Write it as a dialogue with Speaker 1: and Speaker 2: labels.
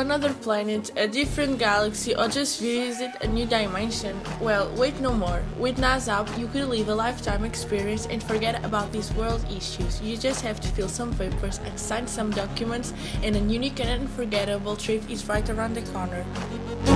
Speaker 1: another planet, a different galaxy, or just visit a new dimension? Well, wait no more. With NASAP, you could live a lifetime experience and forget about these world issues. You just have to fill some papers and sign some documents, and a unique and unforgettable trip is right around the corner.